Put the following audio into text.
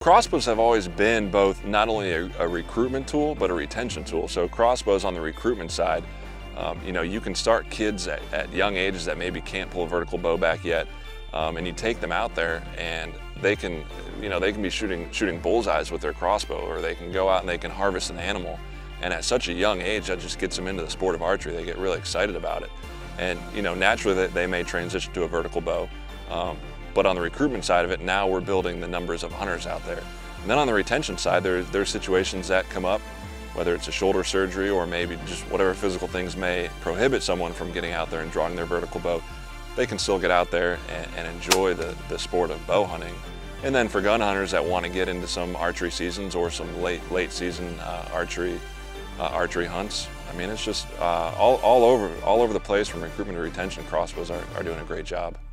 crossbows have always been both not only a recruitment tool, but a retention tool. So crossbows on the recruitment side, you know, you can start kids at young ages that maybe can't pull a vertical bow back yet, and you take them out there and they can, you know, they can be shooting bullseyes with their crossbow, or they can go out and they can harvest an animal. And at such a young age, that just gets them into the sport of archery. They get really excited about it. And, you know, naturally they may transition to a vertical bow. But on the recruitment side of it, now we're building the numbers of hunters out there. And then on the retention side, there's situations that come up, whether it's a shoulder surgery or maybe just whatever physical things may prohibit someone from getting out there and drawing their vertical bow. They can still get out there and enjoy the sport of bow hunting. And then for gun hunters that want to get into some archery seasons or some late season archery hunts, I mean, it's just all over the place from recruitment to retention. Crossbows are doing a great job.